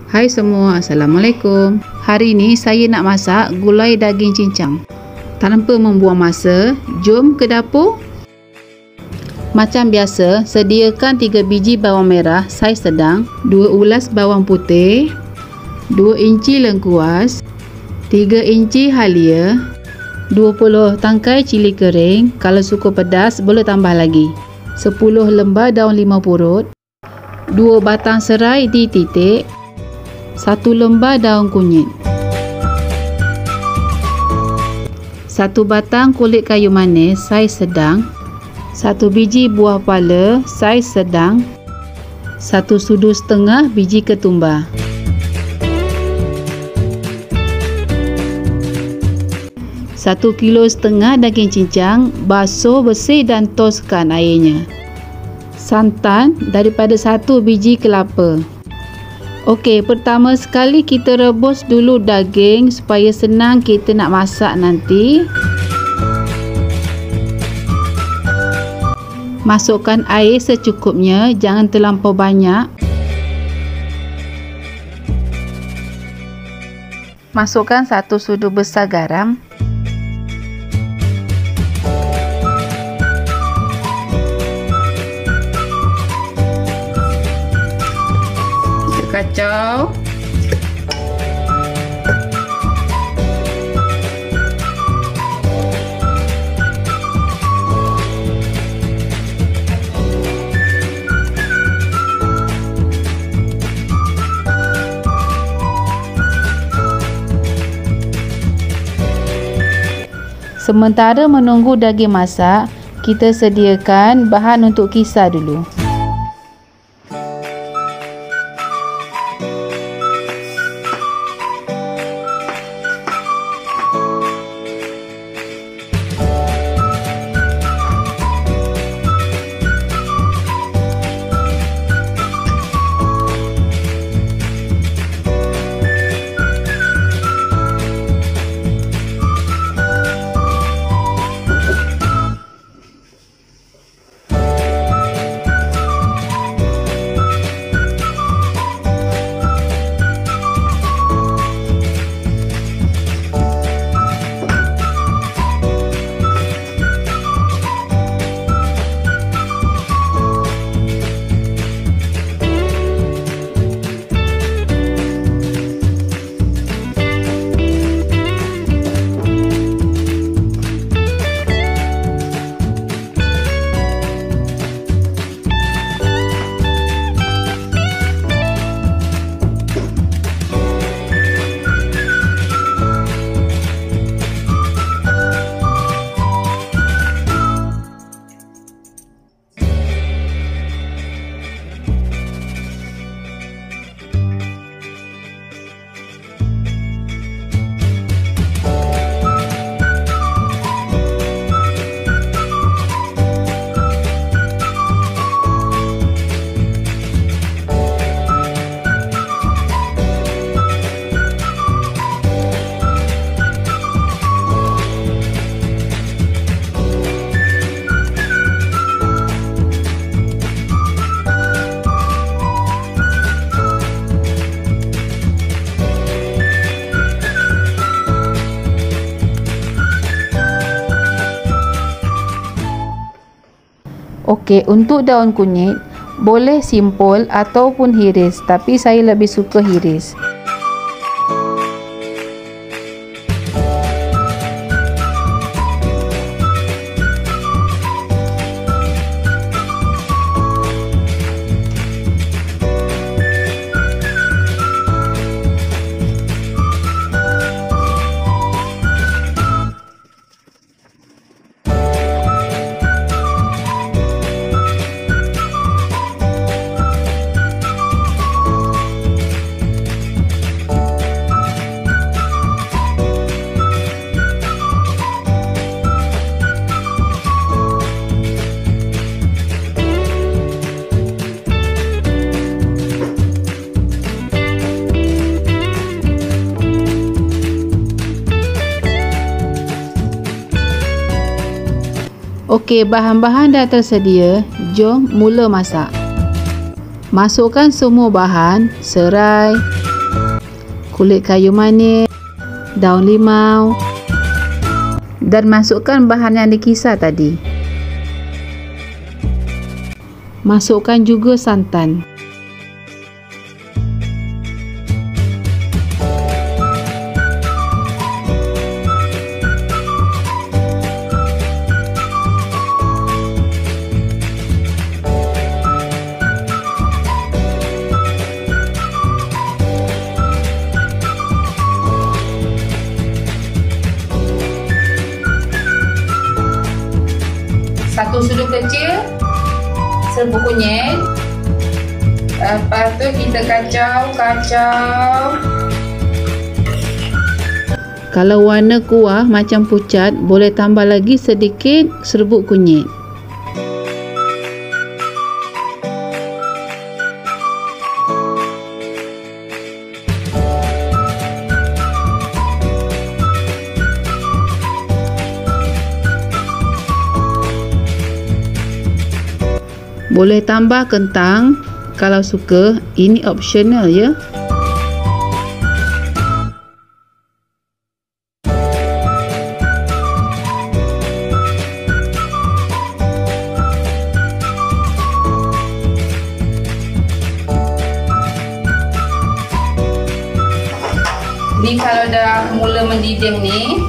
Hai semua, Assalamualaikum. Hari ini saya nak masak gulai daging cincang. Tanpa membuang masa, jom ke dapur. Macam biasa, sediakan 3 biji bawang merah saiz sedang, 2 ulas bawang putih, 2 inci lengkuas, 3 inci halia, 20 tangkai cili kering, kalau suka pedas boleh tambah lagi, 10 lembar daun limau purut, 2 batang serai dititik, 1 lembar daun kunyit, 1 batang kulit kayu manis saiz sedang, 1 biji buah pala saiz sedang, 1 sudu setengah biji ketumbar, 1,5 kilo daging cincang, basuh bersih dan toskan airnya. Santan daripada 1 biji kelapa. Okey, pertama sekali kita rebus dulu daging supaya senang kita nak masak nanti. Masukkan air secukupnya, jangan terlampau banyak. Masukkan 1 sudu besar garam. Kacau. Sementara menunggu daging masak, kita sediakan bahan untuk kisar dulu. Okey, untuk daun kunyit boleh simpul ataupun hiris, tapi saya lebih suka hiris. Okey, bahan-bahan dah tersedia. Jom mula masak. Masukkan semua bahan, serai, kulit kayu manis, daun limau, dan masukkan bahan yang dikisar tadi. Masukkan juga santan. Satu sudu kecil serbuk kunyit. Lepas tu kita kacau. Kalau warna kuah macam pucat, boleh tambah lagi sedikit serbuk kunyit. Boleh tambah kentang kalau suka, ini optional ya. Ni kalau dah mula mendidih ni,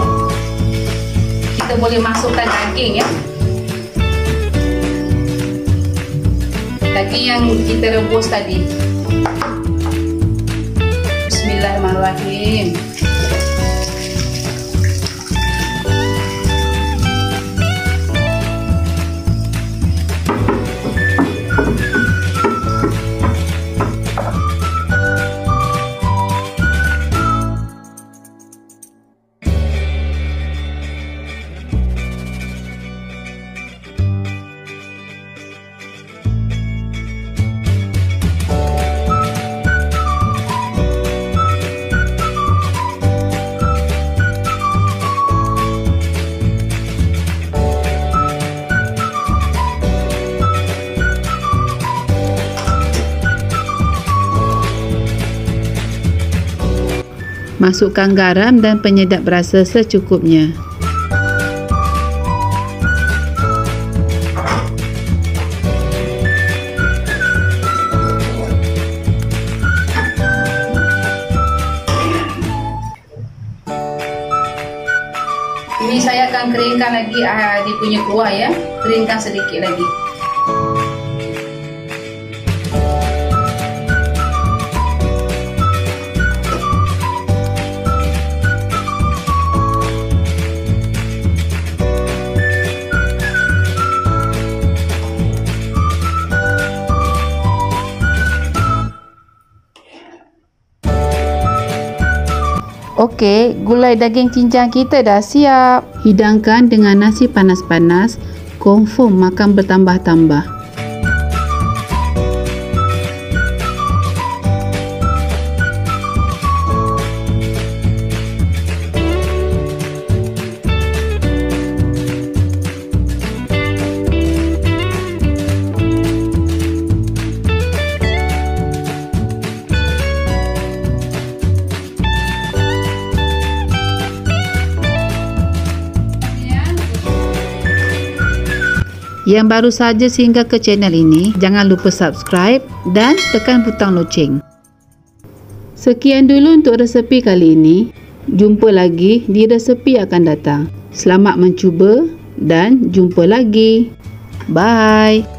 kita boleh masukkan daging ya. Daging yang kita rebus tadi. Bismillahirrahmanirrahim. Masukkan garam dan penyedap rasa secukupnya. Ini saya akan keringkan lagi dia punya kuah ya. Keringkan sedikit lagi. Okey, gulai daging cincang kita dah siap. Hidangkan dengan nasi panas-panas, confirm makan bertambah-tambah. Yang baru saja singgah ke channel ini, jangan lupa subscribe dan tekan butang loceng. Sekian dulu untuk resepi kali ini. Jumpa lagi di resepi akan datang. Selamat mencuba dan jumpa lagi. Bye.